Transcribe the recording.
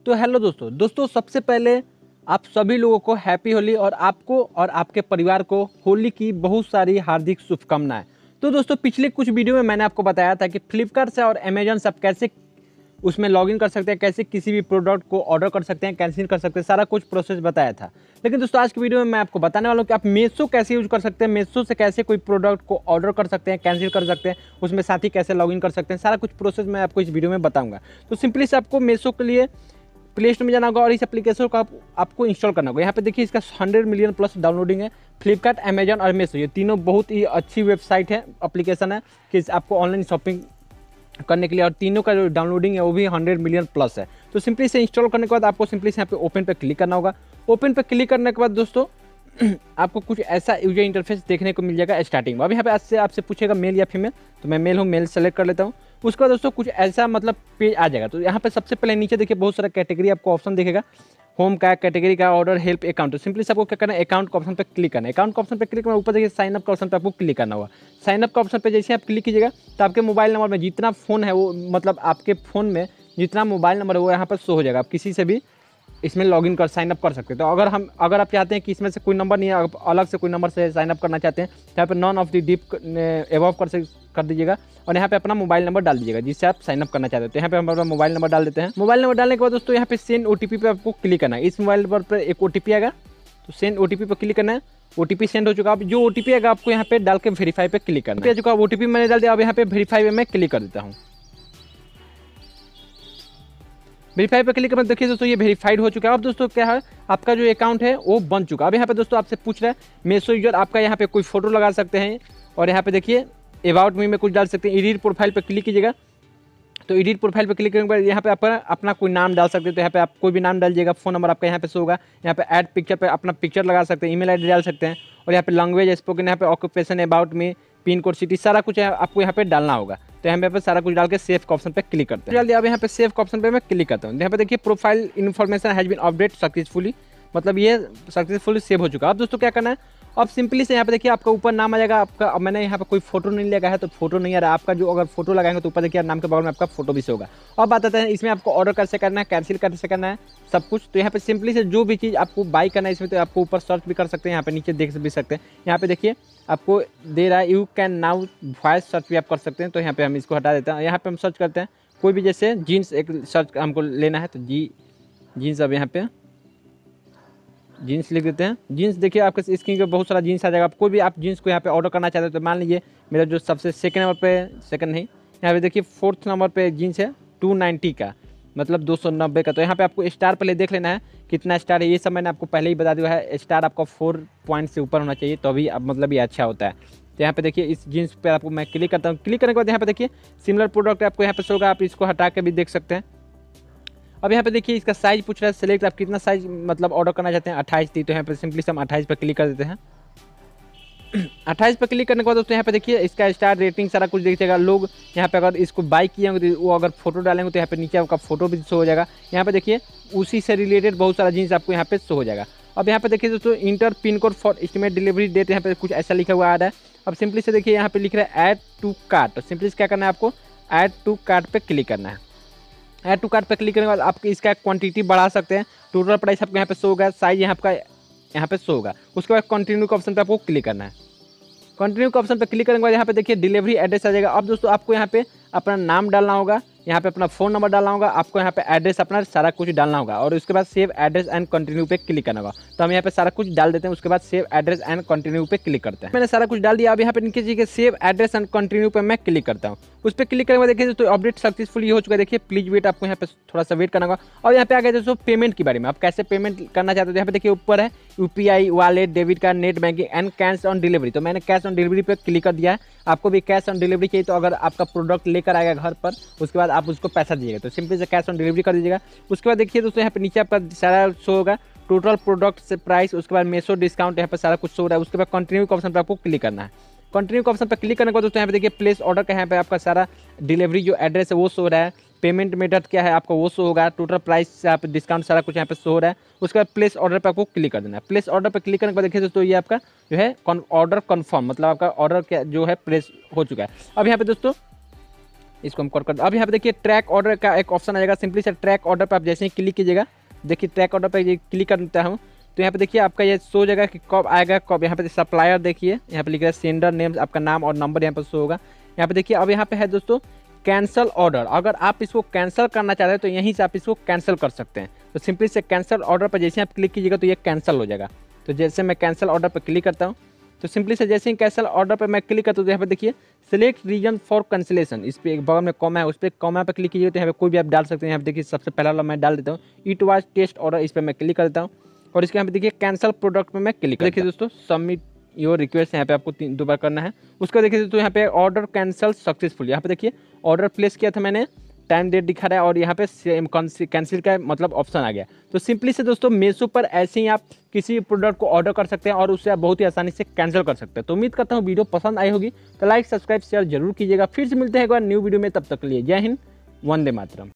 तो हेलो दोस्तों सबसे पहले आप सभी लोगों को हैप्पी होली और आपको और आपके परिवार को होली की बहुत सारी हार्दिक शुभकामनाएं। तो दोस्तों पिछले कुछ वीडियो में मैंने आपको बताया था कि फ्लिपकार्ट से और अमेजन से आप कैसे उसमें लॉगिन कर सकते हैं, कैसे किसी भी प्रोडक्ट को ऑर्डर कर सकते हैं, कैंसिल कर सकते हैं, सारा कुछ प्रोसेस बताया था। लेकिन दोस्तों आज की वीडियो में मैं आपको बताने वाला हूँ कि आप मीशो कैसे यूज कर सकते हैं, मीशो से कैसे कोई प्रोडक्ट को ऑर्डर कर सकते हैं, कैंसिल कर सकते हैं, उसमें साथ ही कैसे लॉगिन कर सकते हैं, सारा कुछ प्रोसेस मैं आपको इस वीडियो में बताऊँगा। तो सिंपली से आपको मीशो के लिए प्ले स्टोर में जाना होगा और इस एप्लीकेशन को आपको इंस्टॉल करना होगा। यहाँ पे देखिए इसका 100 मिलियन प्लस डाउनलोडिंग है। फ्लिपकार्ट, अमेजन और मीशो ये तीनों बहुत ही अच्छी वेबसाइट है, एप्लीकेशन है कि आपको ऑनलाइन शॉपिंग करने के लिए, और तीनों का जो डाउनलोडिंग है वो भी 100 मिलियन प्लस है। तो सिंपली से इंस्टॉल करने के बाद आपको सिंपली से यहाँ पे ओपन पे क्लिक करना होगा। ओपन पे क्लिक करने के बाद दोस्तों आपको कुछ ऐसा यूजर इंटरफेस देखने को मिल जाएगा स्टार्टिंग में। अब यहाँ पे आपसे पूछेगा मेल या फीमेल, तो मैं मेल हूँ, मेल सेलेक्ट कर लेता हूँ। उसके बाद दोस्तों कुछ ऐसा मतलब पेज आ जाएगा। तो यहाँ पे सबसे पहले नीचे देखिए बहुत सारा कैटेगरी आपको ऑप्शन दिखेगा, होम का, कैटेगरी का, ऑर्डर, हेल्प, अकाउंट। तो सिंपली आपको क्या करना है, अकाउंट का ऑप्शन पे क्लिक करना है। अकाउंट का ऑप्शन पे क्लिक करना, ऊपर देखिए साइन अप का ऑप्शन पे आपको क्लिक करना होगा। साइन अप का ऑप्शन पे जैसे आप क्लिक कीजिएगा तो आपके मोबाइल नंबर में जितना फ़ोन है वो मतलब आपके फ़ोन में जितना मोबाइल नंबर है वो यहाँ पर शो हो जाएगा। आप किसी से भी इसमें लॉगिन कर साइन अप कर सकते हैं। तो अगर आप चाहते हैं कि इसमें से कोई नंबर नहीं है, आप अलग से कोई नंबर से साइन अप करना चाहते हैं तो यहाँ पे none of the deep above कर दीजिएगा और यहाँ पे अपना मोबाइल नंबर डाल दीजिएगा जिससे आप साइन अप करना चाहते हैं। तो यहाँ पे हम अपना मोबाइल नंबर डाल देते हैं। मोबाइल नंबर डालने के बाद दोस्तों यहाँ पे सेंड ओटीपी पे आपको क्लिक करना है। इस मोबाइल नंबर पर एक ओटीपी आएगा, तो सेंड ओटीपी पर क्लिक करना है। ओटीपी सेंड हो चुका। अब जो ओटीपी आएगा आपको यहाँ पे डाल के वेरीफाई पे क्लिक करना है। चुका ओटीपी मैंने डाल दिया। अब यहाँ पे वेरीफाई पे मैं क्लिक कर देता हूँ। वेरीफाई पे क्लिक करके देखिए दोस्तों ये वेरीफाइड हो चुका है। अब दोस्तों क्या है, आपका जो अकाउंट है वो बन चुका है। अब यहाँ पे दोस्तों आपसे पूछ रहा है मीशो यूजर, आपका यहाँ पे कोई फोटो लगा सकते हैं और यहाँ पे देखिए अबाउट मी में कुछ डाल सकते हैं। एडिट प्रोफाइल पे क्लिक कीजिएगा। तो एडिट प्रोफाइल पे क्लिक करने के बाद यहाँ पे आप अपना कोई नाम डाल सकते हैं। तो यहाँ पे आप कोई भी नाम डाल दीजिएगा। फोन नंबर आपका यहाँ पे शो होगा। यहाँ पे ऐड पिक्चर पे अपना पिक्चर लगा सकते हैं, ईमेल आईडी डाल सकते हैं और यहाँ पे लैंग्वेज स्पोकन, यहाँ पे occupation, about me, pin code, city, सारा कुछ आपको यहाँ पे डालना होगा। तो यहाँ पे सारा कुछ डाल के सेव का ऑप्शन पे क्लिक करते हैं। जल्दी अब यहाँ पे सेव का ऑप्शन पे मैं क्लिक करता हूँ। यहाँ पे देखिए profile information has been updated successfully, मतलब ये सक्सेसफुली सेव हो चुका है। अब दोस्तों क्या करना है, अब सिंपली से यहाँ पे देखिए आपका ऊपर नाम आ जाएगा आपका। अब मैंने यहाँ पे कोई फोटो नहीं लगा है तो फोटो नहीं आ रहा है आपका। जो अगर फोटो लगाएंगे तो ऊपर देखिए नाम के बगल में आपका फोटो भी से होगा। अब बात आते हैं इसमें आपको ऑर्डर कैसे करना है, कैंसिल कैसे करना है, सब कुछ। तो यहाँ पे सिंपली से जो भी चीज़ आपको बाई करना है इसमें, तो आपको ऊपर सर्च भी कर सकते हैं, यहाँ पे नीचे देख भी सकते हैं। यहाँ पे देखिए आपको दे रहा है you can now voice search भी आप कर सकते हैं। तो यहाँ पे हम इसको हटा देते हैं। यहाँ पे हम सर्च करते हैं कोई भी, जैसे जीन्स एक सर्च हमको लेना है तो जीन्स। अब यहाँ पे जीन्स लिख देते हैं। जीन्स देखिए आपके स्क्रीन पे बहुत सारा जीन्स आ जाएगा। आप कोई भी आप जीन्स को यहाँ पे ऑर्डर करना चाहते हैं तो मान लीजिए मेरा जो सबसे सेकंड नंबर पे, सेकंड नहीं, यहाँ पे देखिए फोर्थ नंबर पे जीन्स है 290 का, मतलब 290 का। तो यहाँ पे आपको स्टार पहले देख लेना है कितना स्टार है। ये सब मैंने आपको पहले ही बता दिया है। स्टार आपका 4 पॉइंट से ऊपर होना चाहिए तो अभी अब मतलब ये अच्छा होता है। तो यहाँ पे देखिए इस जीन्स पे आपको मैं क्लिक करता हूँ। क्लिक करने के बाद यहाँ पे देखिए सिमिलर प्रोडक्ट आपको यहाँ पे शो होगा, आप इसको हटा के भी देख सकते हैं। अब यहाँ पे देखिए इसका साइज पूछ रहा है, सेलेक्ट आप कितना साइज मतलब ऑर्डर करना चाहते हैं, 28 थी। तो यहाँ पे सिंपली से हम 28 पे क्लिक कर देते हैं। 28 पे क्लिक करने के बाद दोस्तों यहाँ पे देखिए इसका स्टार रेटिंग सारा कुछ देखिएगा। लोग यहाँ पे अगर इसको बाई किए होंगे तो वो अगर फोटो डालेंगे तो यहाँ पे नीचे आपका फोटो भी शो हो जाएगा। यहाँ पे देखिए उसी से रिलेटेड बहुत सारा जीन्स आपको यहाँ पे शो हो जाएगा। अब यहाँ पे देखिए दोस्तों enter pin code for estimate delivery date, यहाँ पे कुछ ऐसा लिखा हुआ आ रहा है। अब सिंपली से देखिए यहाँ पे लिख रहा है ऐड टू कार्ट। तो सिंपली से क्या करना है, आपको ऐड टू कार्ट पे क्लिक करना है। ऐड टू कार्ट पे क्लिक करने के बाद आप इसका क्वांटिटी बढ़ा सकते हैं। टोटल प्राइस आपको यहाँ पे शो होगा, साइज यहाँ पे शो होगा। उसके बाद कंटिन्यू के ऑप्शन पे आपको क्लिक करना है। कंटिन्यू के ऑप्शन पे क्लिक करने के बाद यहाँ पे देखिए डिलीवरी एड्रेस आ जाएगा। अब दोस्तों आपको यहाँ पे अपना नाम डालना होगा, यहाँ पे अपना फ़ोन नंबर डालना होगा, आपको यहाँ पे एड्रेस अपना सारा कुछ डालना होगा और उसके बाद सेव एड्रेस एंड कंटिन्यू पे क्लिक करना होगा। तो हम यहाँ पे सारा कुछ डाल देते हैं। उसके बाद सेव एड्रेस एंड कंटिन्यू पे क्लिक करते हैं। मैंने सारा कुछ डाल दिया। अब यहाँ पे नीचे देखिए सेव एड्रेस एंड कंटिन्यू पे मैं क्लिक करता हूँ। उस पर क्लिक करने के बाद देखिए तो अपडेट सक्सेसफुली हो चुका है। देखिए प्लीज वेट, आपको यहाँ पे थोड़ा सा वेट करना होगा। और यहाँ पे आ गया दोस्तों पेमेंट के बारे में, आप कैसे पेमेंट करना चाहते हो। यहाँ पे देखिए ऊपर है UPI, wallet, debit card, net banking and cash on delivery. तो मैंने कैश ऑन डिलीवरी पे क्लिक कर दिया है। आपको भी कैश ऑन डिलीवरी चाहिए तो अगर आपका प्रोडक्ट लेकर आएगा घर पर उसके बाद आप उसको पैसा दीजिएगा तो सिंपली से कैश ऑन डिलीवरी कर दीजिएगा। उसके बाद देखिए दोस्तों यहाँ पे नीचे आपका सारा शो होगा टोटल प्रोडक्ट से प्राइस, उसके बाद मीशो डिस्काउंट, यहाँ पे सारा कुछ शो हो रहा है। उसके बाद कंटिन्यू के ऑप्शन पर आपको क्लिक करना है। कंटिन्यू के ऑप्शन पर क्लिक करने के बाद दोस्तों यहाँ पे देखिए प्लेस ऑर्डर का यहाँ पे आपका सारा डिलीवरी जो एड्रेस है वो शो हो रहा है। पेमेंट मेथड क्या है आपका वो शो होगा। टोटल प्राइस से आप डिस्काउंट सारा कुछ यहाँ पे शो हो रहा है। उसके बाद प्लेस ऑर्डर पे आपको क्लिक कर देना है। प्लेस ऑर्डर पे क्लिक करने के बाद देखिए दोस्तों ये आपका जो है ऑर्डर कन्फर्म, मतलब आपका ऑर्डर क्या जो है प्लेस हो चुका है। अब यहाँ पे दोस्तों इसको हम कॉल कर। अब यहाँ पे देखिए ट्रैक ऑर्डर का एक ऑप्शन आएगा, सिंपली से ट्रैक ऑर्डर पर आप जैसे ही क्लिक कीजिएगा, देखिए ट्रैक ऑर्डर पर क्लिक करता हूँ तो यहाँ पे देखिए आपका ये शो जाएगा कि कब आएगा कब। यहाँ पे सप्लायर देखिए यहाँ पे लिख रहा है सेंडर नेम, आपका नाम और नंबर यहाँ पर शो होगा। यहाँ पे देखिए अब यहाँ पे है दोस्तों कैंसल ऑर्डर, अगर आप इसको कैंसिल करना चाहते हैं तो यहीं से आप इसको कैंसिल कर सकते हैं। तो सिंपली से कैंसिल ऑर्डर पर जैसे आप क्लिक कीजिएगा तो ये कैंसिल हो जाएगा। तो जैसे मैं कैंसिल ऑर्डर पर क्लिक करता हूँ तो सिंपली से जैसे ही कैंसिल ऑर्डर पर मैं क्लिक करता हूँ तो यहाँ पे देखिए सिलेक्ट रीजन फॉर कैंसिलेशन, इस पर एक बगल में कॉमा है, उस पर कॉमा पर क्लिक कीजिए तो यहाँ पे कोई भी आप डाल सकते हैं। यहाँ पे देखिए सबसे पहला वाला मैं डाल देता हूँ इट वाज टेस्ट ऑर्डर, इस पर मैं क्लिक करता हूँ और इसके यहाँ पे देखिए कैंसिल प्रोडक्ट पे मैं क्लिक। देखिए दोस्तों सबमिट योर रिक्वेस्ट यहाँ पे आपको 2 बार करना है। उसका देखिए दोस्तों यहाँ पे ऑर्डर कैंसिल सक्सेसफुल, यहाँ पे देखिए ऑर्डर प्लेस किया था मैंने, टाइम डेट दिखा रहा है और यहाँ पे कैंसिल का मतलब ऑप्शन आ गया। तो सिंपली से दोस्तों मीशो पर ऐसे ही आप किसी प्रोडक्ट को ऑर्डर कर सकते हैं और उससे आप बहुत ही आसानी से कैंसिल कर सकते हैं। तो उम्मीद करता हूँ वीडियो पसंद आई होगी, तो लाइक सब्सक्राइब शेयर जरूर कीजिएगा। फिर से मिलते हैं एक बार न्यू वीडियो में, तब तक के लिए जय हिंद, वंदे मातरम।